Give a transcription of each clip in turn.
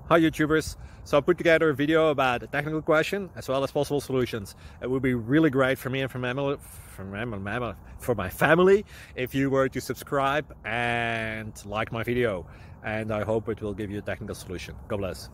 Hi YouTubers, so I put together a video about a technical question as well as possible solutions. It would be really great for me and for my family if you were to subscribe and like my video, and I hope it will give you a technical solution. God bless.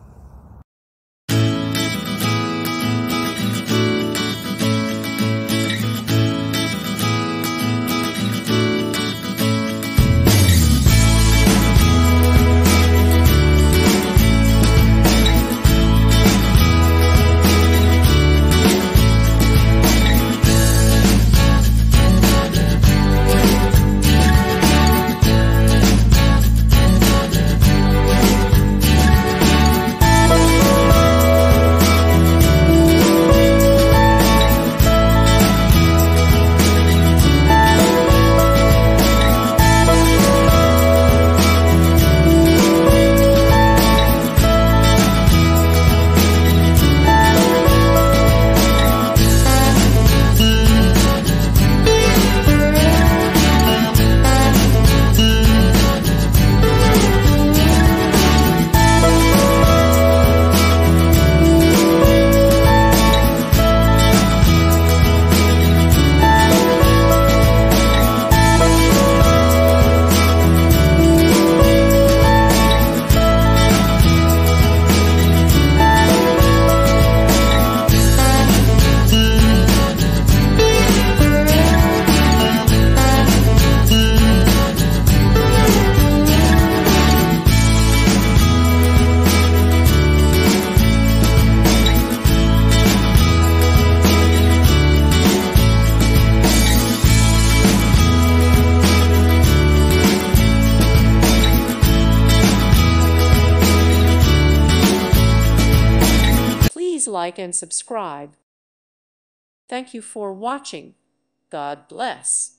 Please like and subscribe. Thank you for watching. God bless.